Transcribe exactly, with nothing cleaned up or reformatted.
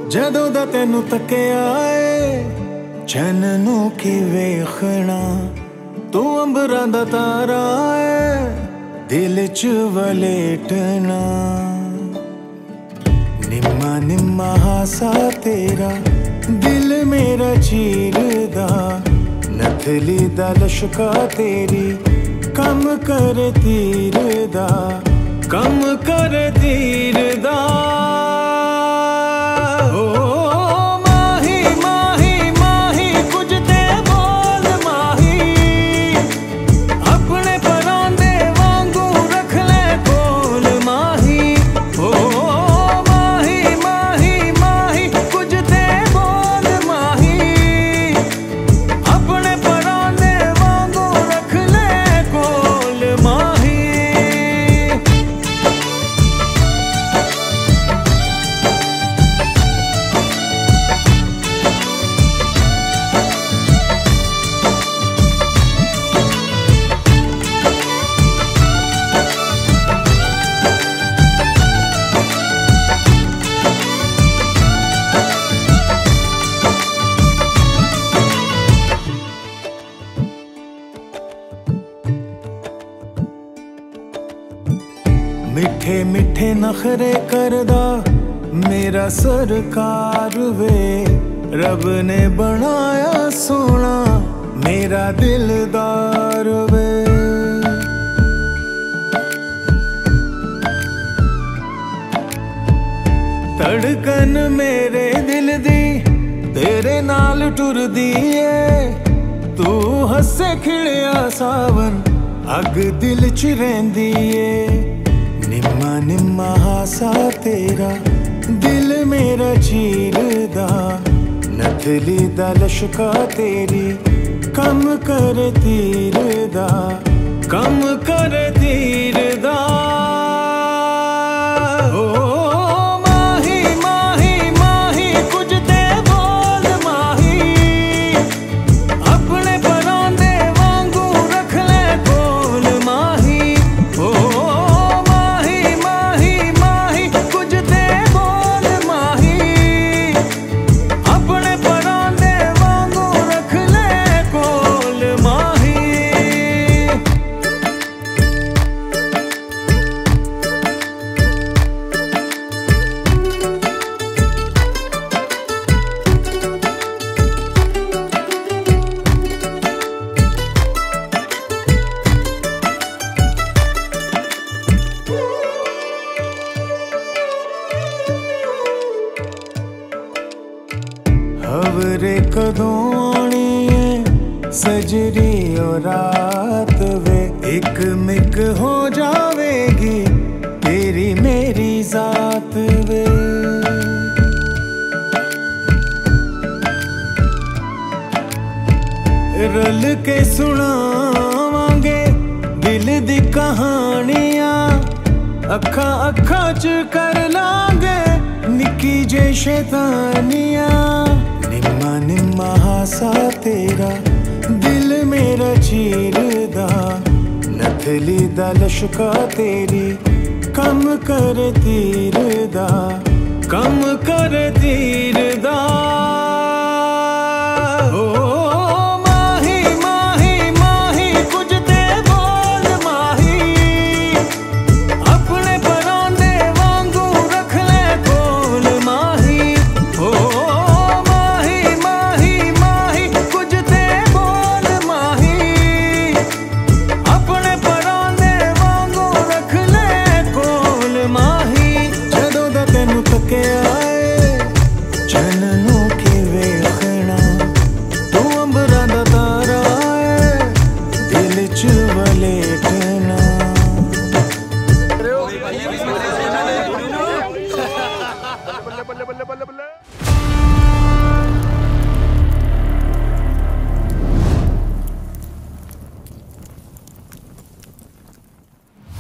ਜਦੋਂ ਦਾ ਤੈਨੂੰ ਤੱਕਿਆ ਏ ਚੰਨ ਨੂੰ ਕੀ ਵੇਖਣਾ, ਤੂੰ ਅੰਬਰਾਂ ਦਾ ਤਾਰਾ ਏ ਦਿਲ ਚ ਵਲੇਟਣਾ। ਨਿੰਮਾ ਨਿੰਮਾ ਹਾਸਾ ਤੇਰਾ ਦਿਲ ਮੇਰਾ ਚੀਰਦਾ, ਨਥਲੀ ਦਾ ਲਸ਼ਕਾ ਤੇਰੀ ਕੰਮ ਕਰ ਤੀਰ ਦਾ, ਕੰਮ ਕਰ ਤੀਰ ਦਾ। मिठे मिठे नखरे करदा मेरा सरकार वे, रब ने बनाया सोना मेरा दिलदार वे। धड़कन मेरे दिल दी तेरे नाल टुरदी ए, तू हसे खिड़िया सावन अग दिल च रहिंदी ए। निम्मा निम्मा हासा तेरा दिल मेरा चीरदा, नथली दा लशका तेरी कम कर तीर दा, कम कर तीर दा। खबरे कदों आनी है सजरी और रात वे, एक मिक हो जावेगी तेरी मेरी जात वे। रल के सुनावांगे दिल दी कहानियां, अखा अखा च कर लांगे निकी जे शैतानियां। निम्मा निम्मा हासा तेरा दिल मेरा चीरदा, नथली दा लशका तेरी कम कर तीर दा, कम कर तीर दा। बल्ले बल्ले बल्ले बल्ले